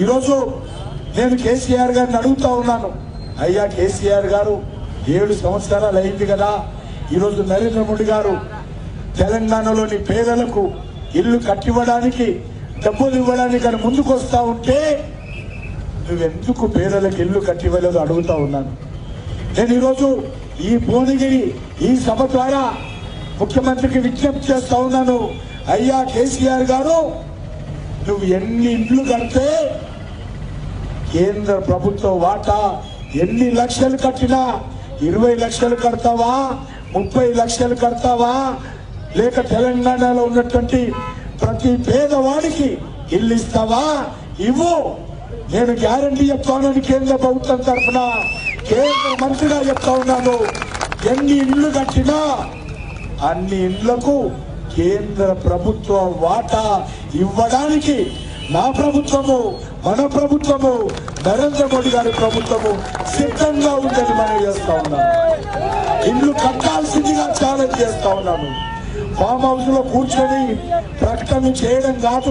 ఈరోజు నేను కేసీఆర్ గారిని అడుగుతా ఉన్నాను, అయ్యా కేసీఆర్ గారు 7 సంవత్సరాలు అయింది కదా, ఈరోజు నరేంద్ర మోడీ గారు తెలంగాణలోని పేదలకు ఇల్లు కట్టివ్వడానికి డబ్బులు ఇవ్వడానికి అని ముందుకు వస్తా ఉంటే నువ్వెందుకు పేదలకు ఇల్లు కట్టివ్వలేదు అడుగుతా ఉన్నాను. నేను ఈరోజు ఈ భువనగిరి ఈ సభ ద్వారా ముఖ్యమంత్రికి విజ్ఞప్తి చేస్తా ఉన్నాను, అయ్యా కేసీఆర్ గారు నువ్వు ఎన్ని ఇండ్లు కడితే కేంద్ర ప్రభుత్వ వాటా ఎన్ని లక్షలు కట్టినా 20 లక్షలు కడతావా, 30 లక్షలు కడతావా, లేక తెలంగాణలో ఉన్నటువంటి ప్రతి పేదవాడికి ఇల్లు ఇస్తావా, ఇవ్వు, నేను గ్యారంటీ చెప్తానని కేంద్ర ప్రభుత్వం తరఫున కేంద్ర మంత్రిగా చెప్తా ఉన్నాను. ఎన్ని ఇళ్లు కట్టినా అన్ని ఇళ్లకు కేంద్ర ప్రభుత్వ వాటా ఇవ్వడానికి నా ప్రభుత్వము, మన ప్రభుత్వము, నరేంద్ర మోడీ గారి ప్రభుత్వము సిద్ధంగా ఉందని మనం చేస్తా ఉన్నాను. ఇల్లు కట్టాల్సిందిగా ఛాలెంజ్ చేస్తా ఉన్నాను. ఫామ్ హౌస్ లో కూర్చొని ప్రకటన చేయడం కాదు,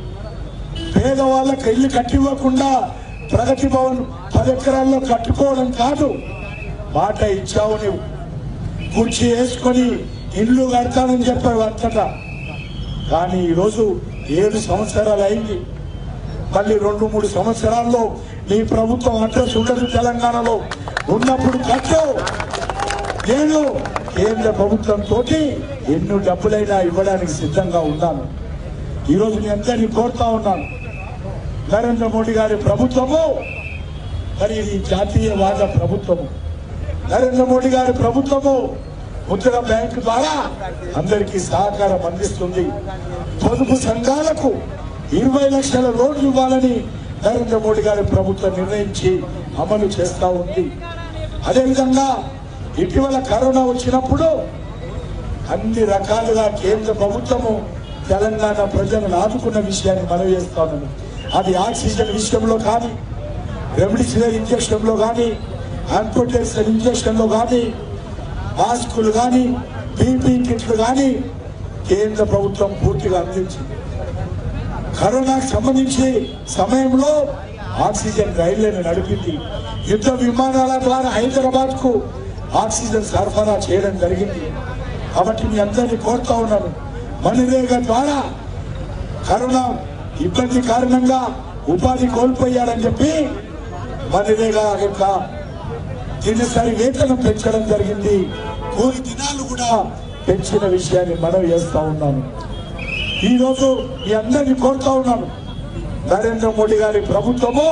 పేదవాళ్ళకి ఇల్లు కట్టివ్వకుండా ప్రగతి భవన్ 10 ఎకరాల్లో కట్టుకోవడం కాదు. మాట ఇచ్చావు, నువ్వు కుర్చీ వేసుకొని ఇల్లు కడతానని చెప్పావు అంతటా. కానీ ఈరోజు 7 సంవత్సరాలు అయింది. మళ్ళీ 2-3 సంవత్సరాల్లో నీ ప్రభుత్వం అడ్రస్ ఉండదు తెలంగాణలో. ఉన్నప్పుడు కట్టు, నేను కేంద్ర ప్రభుత్వంతో ఎన్ని డబ్బులైనా ఇవ్వడానికి సిద్ధంగా ఉన్నాను. ఈరోజు మీ అందరినీ కోరుతా ఉన్నాను, నరేంద్ర మోడీ గారి ప్రభుత్వము మరి ఇది జాతీయవాద ప్రభుత్వము. నరేంద్ర మోడీ గారి ప్రభుత్వము ముద్ర బ్యాంకు ద్వారా అందరికీ సహకారం అందిస్తుంది. పొదుపు సంఘాలకు 20 లక్షల లోన్లు ఇవ్వాలని నరేంద్ర మోడీ గారి ప్రభుత్వం నిర్ణయించి అమలు చేస్తా ఉంది. అదేవిధంగా ఇటీవల కరోనా వచ్చినప్పుడు అన్ని రకాలుగా కేంద్ర ప్రభుత్వము తెలంగాణ ప్రజలను ఆదుకున్న విషయాన్ని మనవి చేస్తాను. అది ఆక్సిజన్ విషయంలో కానీ, రెమ్డెసివిర్ ఇంజక్షన్లో కానీ, ఆంప్రోటెన్సిన్ ఇంజక్షన్లో కానీ, మాస్కులు కానీ, పీపీ కిట్లు కానీ కేంద్ర ప్రభుత్వం పూర్తిగా అందించింది. కరోనాకు సంబంధించి సమయంలో ఆక్సిజన్ రైళ్లను నడిపింది. యుద్ధ విమానాల ద్వారా హైదరాబాద్ కు ఆక్సిజన్ సరఫరా చేయడం జరిగింది. కాబట్టి మీ అందరినీ కోరుతా ఉన్నాను, మనరేగా ద్వారా కరోనా ఇబ్బంది కారణంగా ఉపాధి కోల్పోయారని చెప్పి మనరేగా యొక్క దినసరి వేతనం పెంచడం జరిగింది. కూలి దినాలు కూడా పెంచిన విషయాన్ని మనం చేస్తా ఉన్నాను. ఈరోజు మీ అందరినీ కోరుతా ఉన్నాను, నరేంద్ర మోడీ గారి ప్రభుత్వము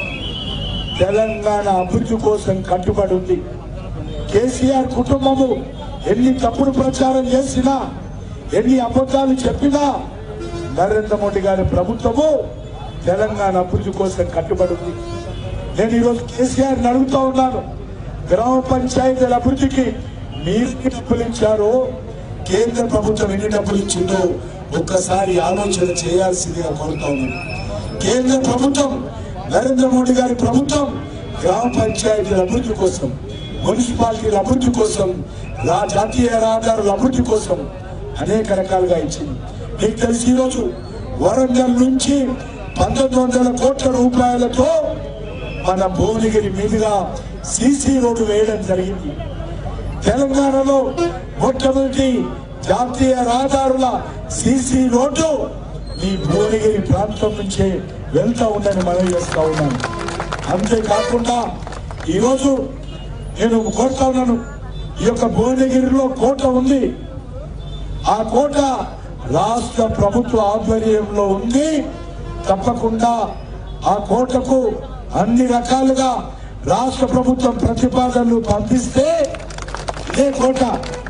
తెలంగాణ అభివృద్ధి కోసం కట్టుబడి ఉంది. కేసీఆర్ కుటుంబము ఎన్ని తప్పుడు ప్రచారం చేసినా, ఎన్ని అబద్ధాలు చెప్పినా నరేంద్ర మోడీ గారి ప్రభుత్వము తెలంగాణ అభివృద్ధి కోసం కట్టుబడి ఉంది. నేను ఈరోజు కేసీఆర్ అడుగుతా ఉన్నాను, గ్రామ పంచాయతీల అభివృద్ధికి మీరు డబ్బులు ఇచ్చారో, కేంద్ర ప్రభుత్వం ఎన్ని డబ్బులు ఇచ్చిందో ఒక్కసారి ఆలోచన చేయాల్సిందిగా కోరుతా ఉన్నాను. కేంద్ర ప్రభుత్వం, నరేంద్ర మోడీ గారి ప్రభుత్వం గ్రామ పంచాయతీల అభివృద్ధి కోసం, మున్సిపాలిటీల అభివృద్ధి కోసం, జాతీయ రహదారుల అభివృద్ధి కోసం అనేక రకాలుగా ఇచ్చింది. మీకు తెలిసి ఈరోజు వరంగల్ నుంచి 1900 కోట్ల రూపాయలతో మన భువనగిరి మీదుగా సీసీ రోడ్డు వేయడం జరిగింది. తెలంగాణలో మొట్టమొదటి జాతీయ రహదారుల సీసీ రోడ్డు ఈ భువనగిరి ప్రాంతం నుంచే వెళ్తా ఉందని మనం చేస్తా ఉన్నాను. అంతేకాకుండా ఈరోజు నేను కోరుతా ఉన్నాను, ఈ యొక్క భువనగిరిలో కోట ఉంది. ఆ కోట రాష్ట్ర ప్రభుత్వ ఆధ్వర్యంలో ఉంది. తప్పకుండా ఆ కోటకు అన్ని రకాలుగా రాష్ట్ర ప్రభుత్వం ప్రతిపాదనలు పంపిస్తే ఇదే కోట,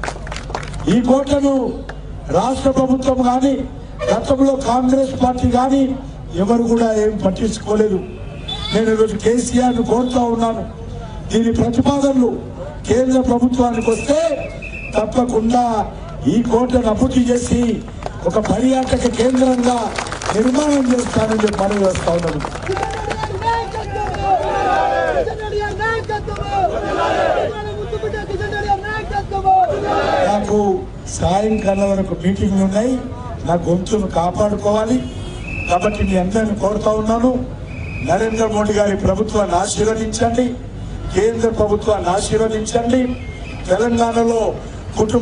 ఈ కోటను రాష్ట్ర ప్రభుత్వం కానీ, గతంలో కాంగ్రెస్ పార్టీ కానీ ఎవరు కూడా ఏం పట్టించుకోలేదు. నేను ఈరోజు కేసీఆర్ కోరుతా ఉన్నాను, దీని ప్రతిపాదనలు కేంద్ర ప్రభుత్వానికి వస్తే తప్పకుండా ఈ కోటను అభివృద్ధి చేసి ఒక పర్యాటక కేంద్రంగా నిర్మాణం చేస్తానని చెప్పి మనం చేస్తా ఉన్నాను. నాకు సాయంకాలం వరకు మీటింగ్లు ఉన్నాయి, నా గొంతును కాపాడుకోవాలి. కాబట్టి మీ అందరిని కోరుతా ఉన్నాను, నరేంద్ర మోడీ గారి ప్రభుత్వాన్ని ఆశీర్వదించండి, కేంద్ర ప్రభుత్వాన్ని ఆశీర్వదించండి. తెలంగాణలో కుటుంబ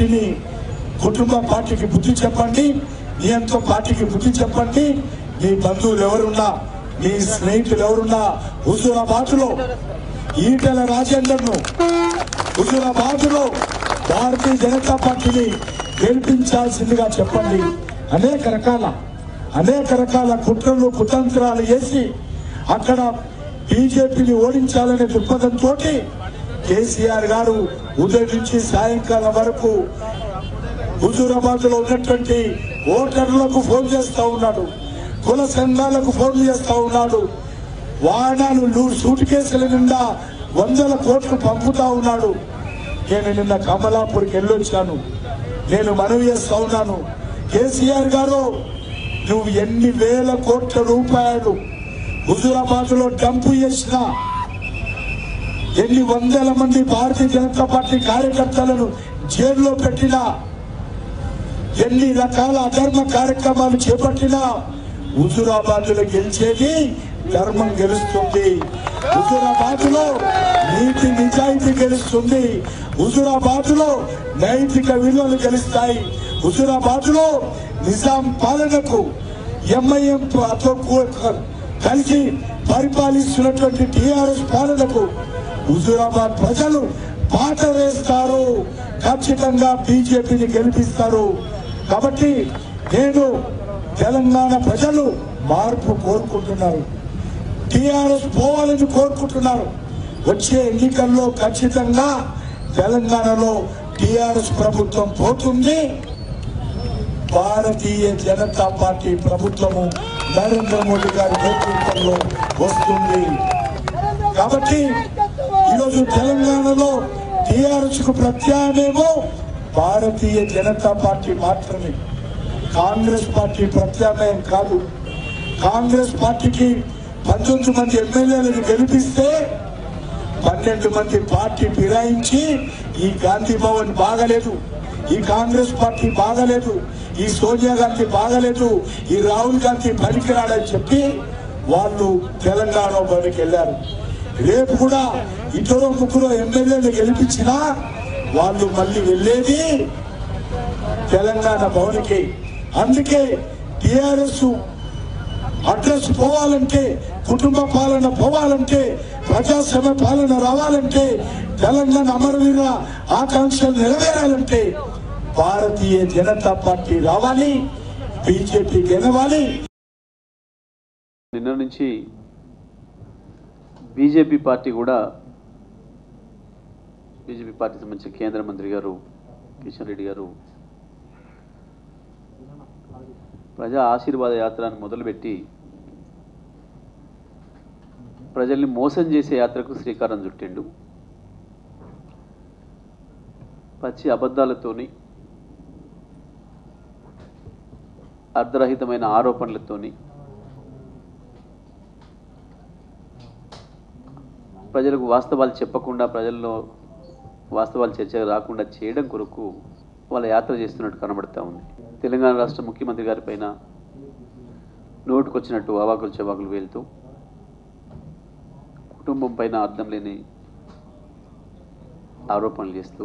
పార్టీకి బుద్ధి చెప్పండి, నియంత్రణ పార్టీకి బుద్ధి చెప్పండి. మీ బంధువులు ఎవరున్నా, మీ స్నేహితులు ఎవరున్నా హుజూరాబాద్లో ఈటెల రాజేందర్ను, హుజూరాబాద్లో భారతీయ జనతా పార్టీని గెలిపించాల్సిందిగా చెప్పండి. అనేక రకాల కుట్రలు కుతంత్రాలు చేసి అక్కడ బీజేపీని ఓడించాలనే దృక్పథంతో కేసీఆర్ గారు ఉదయం నుంచి సాయంకాలం వరకు హుజూరాబాద్ లో ఉన్నటువంటి ఓటర్లకు ఫోన్ చేస్తా ఉన్నాడు, కుల సంఘాలకు ఫోన్ చేస్తా ఉన్నాడు, వాహనాలు సూట్ కేసుల నిండా 100 కోట్లు పంపుతా ఉన్నాడు. నేను నిన్న కమలాపూర్కి వెళ్ళొచ్చాను. నేను మనవి చేస్తా ఉన్నాను, కేసీఆర్ గారు నువ్వు ఎన్ని వేల కోట్ల రూపాయలు హుజూరాబాద్ లో డంపు చేసినా, ఎన్ని వందల మంది భారతీయ జనతా పార్టీ కార్యకర్తలను జైల్లో పెట్టినా, ఎన్ని రకాల అధర్మ కార్యక్రమాలు చేపట్టినా హుజూరాబాద్ లో గెలిచేది ధర్మం గెలుస్తుంది. హుజూరాబాద్ లో నీతి నిజాయితీ గెలుస్తుంది. హుజూరాబాద్ లో నైతిక విలువలు గెలుస్తాయి. హుజూరాబాద్ లో నిజాం పాలనకు ఎంఐఎం కలిసి పరిపాలిస్తున్నటువంటి టీఆర్ఎస్ పాలనకు హుజూరాబాద్ ప్రజలు పాట వేస్తారు, ఖచ్చితంగా బీజేపీని గెలిపిస్తారు. కాబట్టి నేను తెలంగాణ ప్రజలు మార్పు కోరుకుంటున్నారు, టీఆర్ఎస్ పోవాలని కోరుకుంటున్నారు. వచ్చే ఎన్నికల్లో ఖచ్చితంగా తెలంగాణలో టీఆర్ఎస్ ప్రభుత్వం పోతుంది, భారతీయ జనతా పార్టీ ప్రభుత్వము నరేంద్ర మోడీ గారి నేతృత్వంలో వస్తుంది. కాబట్టి ఈరోజు తెలంగాణలో టీఆర్ఎస్ కు ప్రత్యామ్నాయమేమో భారతీయ జనతా పార్టీ మాత్రమే, కాంగ్రెస్ పార్టీ ప్రత్యామ్నాయం కాదు. కాంగ్రెస్ పార్టీకి 19 మంది ఎమ్మెల్యేలను గెలిపిస్తే 12 మంది పార్టీ ఫిరాయించి ఈ గాంధీ భవన్ బాగలేదు, ఈ కాంగ్రెస్ పార్టీ బాగలేదు, ఈ సోనియా గాంధీ బాగలేదు, ఈ రాహుల్ గాంధీ పనికిరాడని చెప్పి వాళ్ళు తెలంగాణ భవన్కి వెళ్ళారు. రేపు కూడా 2-3 ఎమ్మెల్యేలు గెలిపించినా వాళ్ళు మళ్ళీ వెళ్ళేది తెలంగాణ భవన్కి. అందుకే టీఆర్ఎస్ అడ్రస్ పోవాలంటే, కుటుంబ పాలన పోవాలంటే, ప్రజాస్వామ్య పాలన రావాలంటే, తెలంగాణ అమరవీర ఆకాంక్షలు నెరవేరాలంటే భారతీయ జనతా పార్టీ రావాలి, బీజేపీ గెలవాలి. నిన్న నుంచి బీజేపీ పార్టీ సంబంధించిన కేంద్ర మంత్రి గారు కిషన్ రెడ్డి గారు ప్రజా ఆశీర్వాద యాత్రను మొదలుపెట్టి ప్రజల్ని మోసం చేసే యాత్రకు శ్రీకారం చుట్టిండు. పచ్చి అబద్ధాలతోని, అర్ధరహితమైన ఆరోపణలతోని ప్రజలకు వాస్తవాలు చెప్పకుండా, ప్రజల్లో వాస్తవాలు చర్చ రాకుండా చేయడం కొరకు వాళ్ళ యాత్ర చేస్తున్నట్టు కనబడతా ఉంది. తెలంగాణ రాష్ట్ర ముఖ్యమంత్రి గారి పైన నోటుకొచ్చినట్టు అవాకులు చవాకులు వేలుతూ, కుటుంబం పైన అర్థం లేని ఆరోపణలు చేస్తూ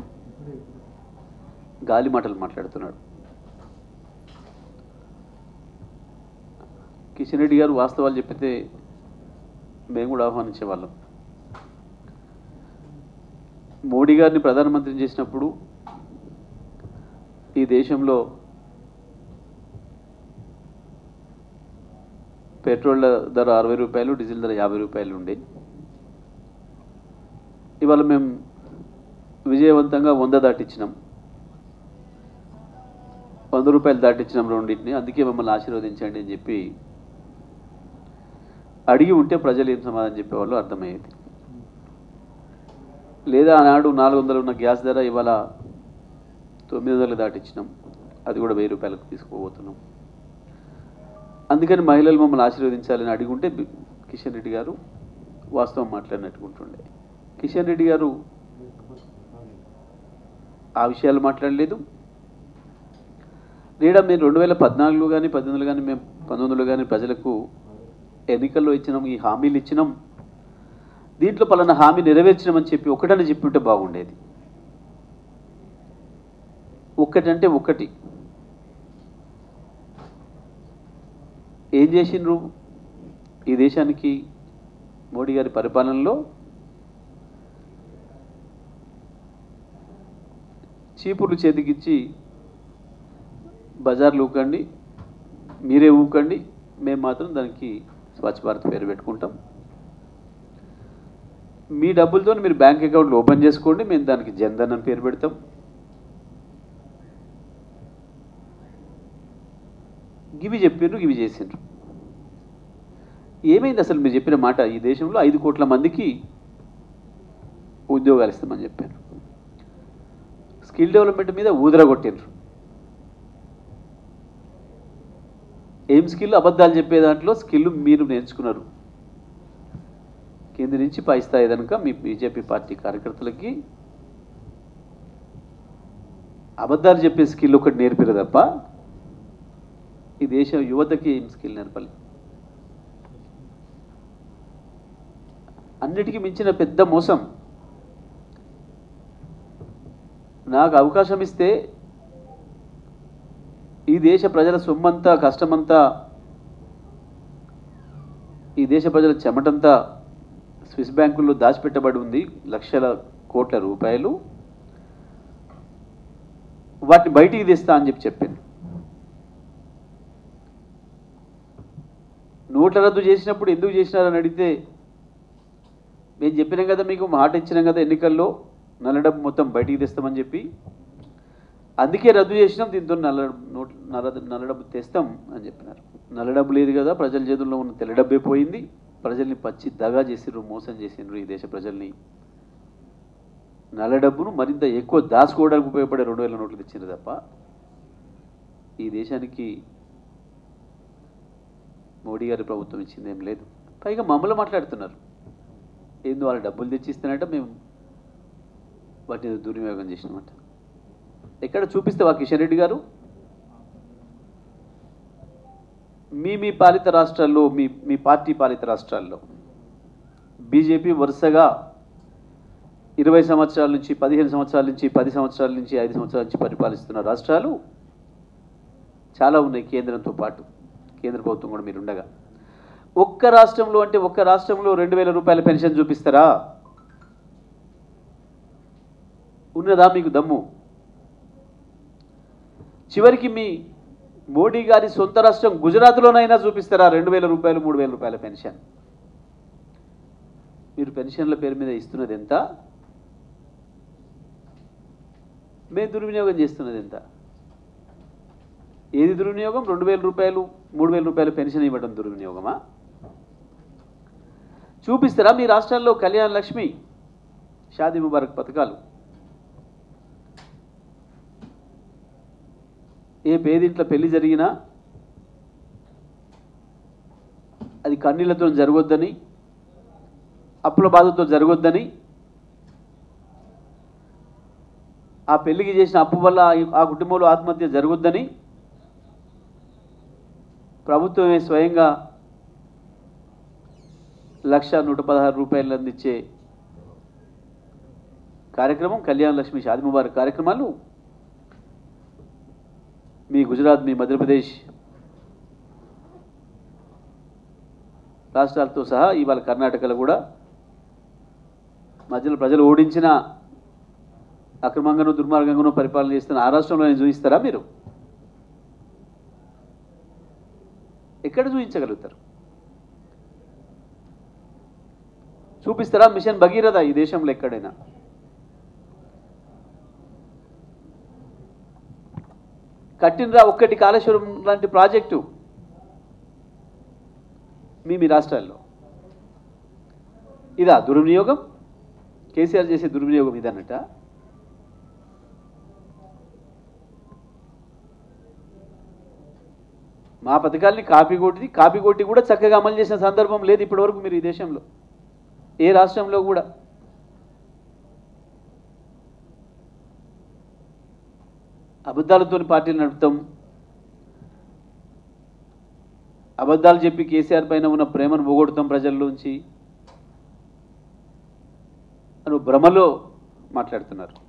గాలి మాటలు మాట్లాడుతున్నాడు. కిషన్ రెడ్డి గారు వాస్తవాలు చెప్పితే మేము కూడా ఆహ్వానించేవాళ్ళం. మోడీ గారిని ప్రధానమంత్రిని చేసినప్పుడు ఈ దేశంలో పెట్రోల్ ధర 60 రూపాయలు, డీజిల్ ధర 50 రూపాయలు ఉండే. ఇవాళ మేము విజయవంతంగా 100 దాటించినాం, 100 రూపాయలు దాటించినాం రెండింటిని. అందుకే మమ్మల్ని ఆశీర్వదించండి అని చెప్పి అడిగి ఉంటే ప్రజలు ఏం సమాధానం చెప్పేవాళ్ళు అర్థమయ్యేది. లేదా ఆనాడు 400 ఉన్న గ్యాస్ ధర ఇవాళ 900 దాటించినాం, అది కూడా 1000 రూపాయలకు తీసుకోబోతున్నాం. అందుకని మహిళలు మమ్మల్ని ఆశీర్వదించాలని అడిగుంటే కిషన్ రెడ్డి గారు వాస్తవం మాట్లాడినట్టుకుంటుండే. కిషన్ రెడ్డి గారు ఆ విషయాలు మాట్లాడలేదు. లేదా మేము 2014 కానీ 18 కానీ మేము 19 కానీ ప్రజలకు ఎన్నికల్లో ఇచ్చినాం, ఈ హామీలు ఇచ్చినాం, దీంట్లో పలానా హామీ నెరవేర్చినామని చెప్పి ఒకటని చెప్పి ఉంటే బాగుండేది. ఒక్కటంటే ఒక్కటి ఏం చేసిండ్రు ఈ దేశానికి మోడీ గారి పరిపాలనలో? చీపుర్లు చేతికిచ్చి బజార్లు ఊకండి, మీరే ఊకండి, మేము మాత్రం దానికి స్వచ్ఛ భారత్ పేరు పెట్టుకుంటాం, మీ డబ్బులతో మీరు బ్యాంక్ అకౌంట్లు ఓపెన్ చేసుకోండి, మేము దానికి జన్ధన్ అని పేరు పెడతాం. గివి చెప్పిండ్రు, గివి చేసిండ్రు. ఏమైంది అసలు మీరు చెప్పిన మాట? ఈ దేశంలో 5 కోట్ల మందికి ఉద్యోగాలు ఇస్తామని చెప్పారు. స్కిల్ డెవలప్మెంట్ మీద ఊదరగొట్టిండ్రు. ఏం స్కిల్? అబద్ధాలు చెప్పే దాంట్లో స్కిల్ మీరు నేర్చుకున్నారు. కింది నుంచి పై స్థాయి కనుక మీ బీజేపీ పార్టీ కార్యకర్తలకి అబద్ధాలు చెప్పే స్కిల్ ఒకటి నేర్పారు తప్ప ఈ దేశ యువతకి ఏం స్కిల్ నేర్పాలి? అన్నిటికీ మించిన పెద్ద మోసం, నాకు అవకాశం ఇస్తే ఈ దేశ ప్రజల సొమ్మంతా, కష్టమంతా, ఈ దేశ ప్రజల చెమటంతా స్విస్ బ్యాంకుల్లో దాచిపెట్టబడి ఉంది, లక్షల కోట్ల రూపాయలు, వాటిని బయటికి తెస్తా అని చెప్పాను. నోట్ల రద్దు చేసినప్పుడు ఎందుకు చేసినారని అడిగితే మేము చెప్పినాం కదా, మీకు మాట ఇచ్చినాం కదా ఎన్నికల్లో నల్ల డబ్బు మొత్తం బయటికి తెస్తామని చెప్పి, అందుకే రద్దు చేసినాం, దీంతో నల్ల డబ్బు తెస్తాం అని చెప్పినారు. నల్ల డబ్బు లేదు కదా, ప్రజల చేతుల్లో ఉన్న తెల్ల డబ్బే పోయింది, ప్రజల్ని పచ్చి దగా చేసిండ్రు, మోసం చేసిండ్రు ఈ దేశ ప్రజల్ని. నల్ల డబ్బును మరింత ఎక్కువ దాచుకోవడానికి ఉపయోగపడే 2000 నోట్లు తెచ్చిండ్రు తప్ప ఈ దేశానికి మోడీ గారి ప్రభుత్వం ఇచ్చింది ఏం లేదు. పైగా మమ్మల్ని మాట్లాడుతున్నారు, ఏందో వాళ్ళ డబ్బులు తెచ్చిస్తానంట, మేము వాటిని దుర్వినియోగం చేసినామంట. ఎక్కడ చూపిస్తావా కిషన్ రెడ్డి గారు? మీ పాలిత రాష్ట్రాల్లో, మీ పార్టీ పాలిత రాష్ట్రాల్లో బీజేపీ వరుసగా 20 సంవత్సరాల నుంచి, 15 సంవత్సరాల నుంచి, 10 సంవత్సరాల నుంచి, 5 సంవత్సరాల నుంచి పరిపాలిస్తున్న రాష్ట్రాలు చాలా ఉన్నాయి కేంద్రంతో పాటు. కేంద్ర ప్రభుత్వం కూడా మీరు ఉండగా ఒక్క రాష్ట్రంలో 2000 రూపాయల పెన్షన్ చూపిస్తారా? ఉన్నదా మీకు దమ్ము? చివరికి మీ మోడీ గారి సొంత రాష్ట్రం గుజరాత్లోనైనా చూపిస్తారా 2000 రూపాయలు, 3000 రూపాయల పెన్షన్? మీరు పెన్షన్ల పేరు మీద ఇస్తున్నది ఎంత? మేము దుర్వినియోగం చేస్తున్నది ఎంత? ఏది దుర్వినియోగం? 2000 రూపాయలు, 3000 రూపాయల పెన్షన్ ఇవ్వడం దుర్వినియోగమా? చూపిస్తారా మీ రాష్ట్రాల్లో కళ్యాణ లక్ష్మి, షాదీ ముబారక్ పథకాలు? ఏ పేదింట్లో పెళ్లి జరిగినా అది కన్నీళ్లతో జరగొద్దని, అప్పుల బాధతో జరగొద్దని, ఆ పెళ్లికి చేసిన అప్పు వల్ల ఆ కుటుంబంలో ఆత్మహత్య జరగొద్దని ప్రభుత్వమే స్వయంగా 1,116 రూపాయలు అందించే కార్యక్రమం కళ్యాణ లక్ష్మి, షాదీ ముబారక్ కార్యక్రమాలు మీ గుజరాత్, మీ మధ్యప్రదేశ్ రాష్ట్రాలతో సహా ఇవాళ కర్ణాటకలో కూడా మధ్యలో ప్రజలు ఓడించిన, అక్రమంగానూ దుర్మార్గంగానూ పరిపాలన చేస్తున్న ఆ రాష్ట్రంలో చూపిస్తారా మీరు? ఎక్కడ చూపించగలుగుతారు? చూపిస్తారా మిషన్ భగీరథ ఈ దేశంలో ఎక్కడైనా? కట్టినరా ఒక్కటి కాళేశ్వరం లాంటి ప్రాజెక్టు మీ రాష్ట్రాల్లో? ఇదా దుర్వినియోగం? కేసీఆర్ చేసే దుర్వినియోగం ఇదన్నట. మా పథకాల్ని కాపీ కొట్టి కూడా చక్కగా అమలు చేసిన సందర్భం లేదు ఇప్పటివరకు మీరు ఈ దేశంలో ఏ రాష్ట్రంలో కూడా. అబద్ధాలతో పార్టీలు నడుపుతాం, అబద్ధాలు చెప్పి కేసీఆర్ పైన ఉన్న ప్రేమను పోగొడతాం ప్రజల్లోంచి అని భ్రమలో మాట్లాడుతున్నారు.